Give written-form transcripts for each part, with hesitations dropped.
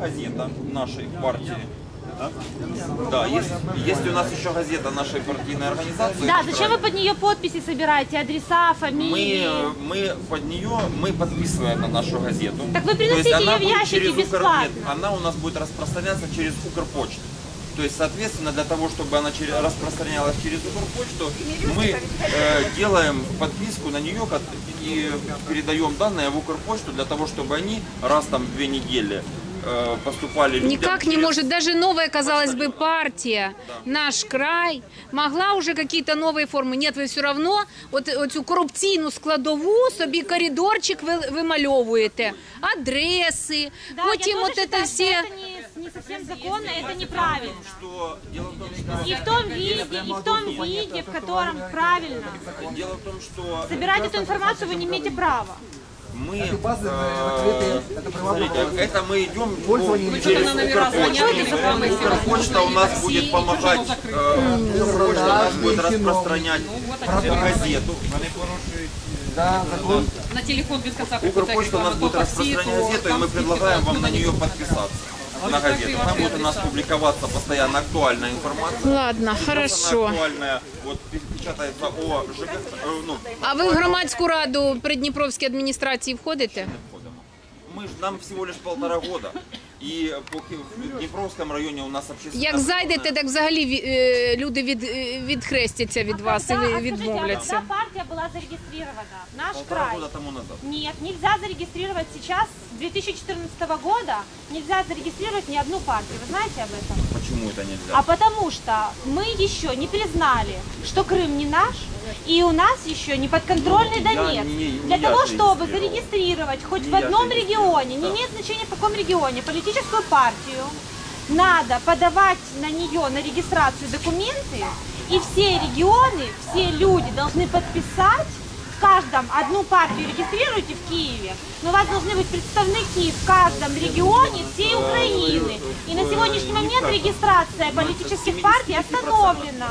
газета нашей партии. Да, есть у нас еще газета нашей партийной организации. Да, зачем вы под нее подписи собираете, адреса, фамилии? Мы под нее, мы подписываем на нашу газету. Так вы приносите ее в ящики бесплатно. Нет, она у нас будет распространяться через Укрпочту. То есть, соответственно, для того, чтобы она распространялась через Укрпочту, мы делаем подписку на нее и передаем данные в Укрпочту для того, чтобы они раз там в 2 недели поступали людям. Никак не может, даже новая, казалось бы, партия, «Наш край», могла уже какие-то новые формы. Нет, ви все равно оцю корупційну складову собі коридорчик вимальовуєте, адреси, Да, потім от це все... Это не совсем законно, это неправильно. И в том виде, в котором правильно. Дело в том, что Собирать эту информацию вы не имеете права. мы, смотрите, это мы идем через Укрпочту. Укрпочта у нас будет помогать, Укрпочта у нас будет распространять газету. На телефон без конца. Укрпочта у нас будет распространять газету, и мы предлагаем вам на нее подписаться. На газету. Там будет у нас публиковаться постоянно актуальная информация. Ладно, хорошо. Актуальная, вот печатается о ЖКХ. А ви в громадську раду Придніпровській адміністрації входите? Нам всего лишь 1,5 года. И в Дніпровському районі у нас общественное... Як зайдете, так взагалі люди відхрестяться від вас і відмовляться. Когда партия была зарегистрирована? Наш 1,5 край. года тому назад. Нет, нельзя зарегистрировать сейчас, с 2014 года, нельзя зарегистрировать ни одну партию. Вы знаете об этом? Почему это нельзя? А потому что мы еще не признали, что Крым не наш, и у нас еще не подконтрольный Донецк. Для того, чтобы зарегистрировать хоть в одном регионе, не имеет значения в каком регионе, политическую партию, надо подавать на нее, на регистрацию документы, и все регионы, все люди должны подписать. В каждом одну партию регистрируете в Киеве, но у вас должны быть представники в каждом регионе всей Украины. И на сегодняшний момент регистрация политических партий остановлена.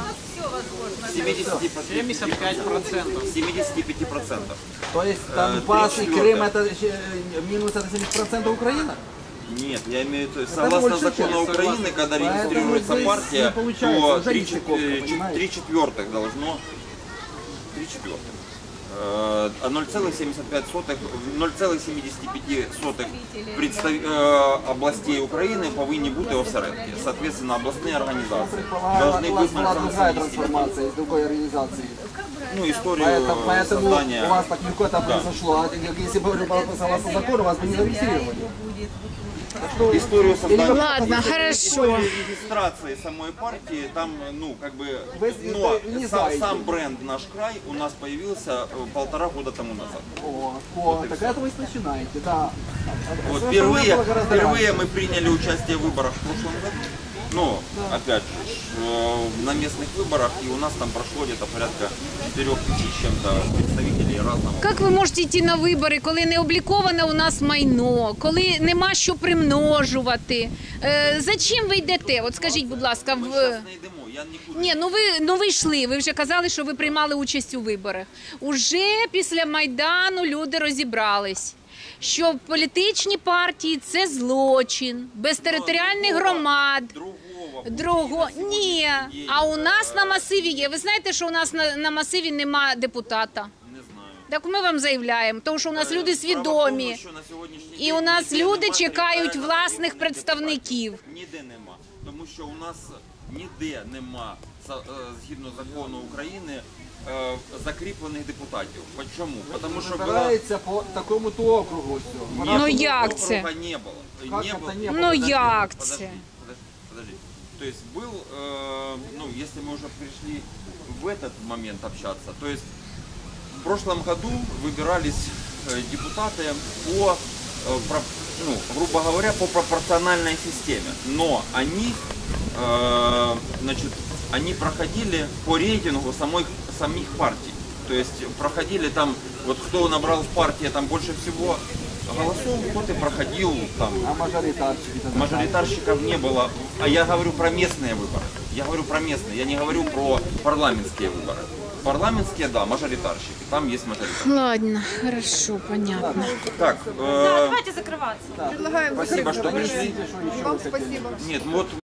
75%. То есть Донбасс и Крым это минус 70% Украина? Нет, я имею в виду, согласно закону Украины, когда регистрируется партия, то 3/4 должно... 0,75 областей України повинні бути осередки. Соответственно, областные организации должны быть 0,75. Трансформация из другой организации. Ну, историю создания... у вас так легко это произошло. Если бы было согласно закону, вас бы не зарегистрировали. Историю создания... Ладно, хорошо. Регистрации самой партии, там, ну, как бы... не Но знаете. сам бренд «Наш край» у нас появился 1,5 года тому назад. Так это вы начинаете, да. Вот впервые мы приняли участие в выборах в прошлом году. Ну, опять же, на местных выборах, и у нас там прошло где-то порядка 4000 с чем-то представителей разного. Як ви можете йти на вибори, коли не обліковане у нас майно, коли нема що примножувати? Зачем ви йдете? От скажіть, будь ласка, Ми зараз не йдемо, я нікуди. Ні, ви йшли, ви вже казали, що ви приймали участь у виборах. Уже після Майдану люди розібрались, що політичні партії – це злочин, без територіальних громад. Ні, а у нас на масиві є. Ви знаєте, що у нас на масиві нема депутата? Не знаю. Так ми вам заявляємо, тому що у нас люди свідомі. І у нас люди чекають власних представників. Ніде нема. Тому що у нас ніде нема, згідно закону України, закріплених депутатів. Чому? Тому що Вибирається по такому-то округу все. Ну як це? Округа не було. Ну як це? Подожди. То есть был, ну, если мы уже пришли в этот момент общаться, то есть в прошлом году выбирались депутаты по, ну, грубо говоря, по пропорциональной системе, но они, значит, они проходили по рейтингу самих партий, то есть проходили там, вот кто набрал в партии там больше всего голосов, тот и проходил там. А мажоритарщики? Мажоритарщиков не было. А я говорю про местные выборы. Я говорю про местные, я не говорю про парламентские выборы. Парламентские, да, мажоритарщики. Там есть мажоритарщики. Ладно, хорошо, понятно. Так, Да, давайте закрываться. Предлагаем спасибо, что закрыть. пришли. Вам спасибо. Нет, вот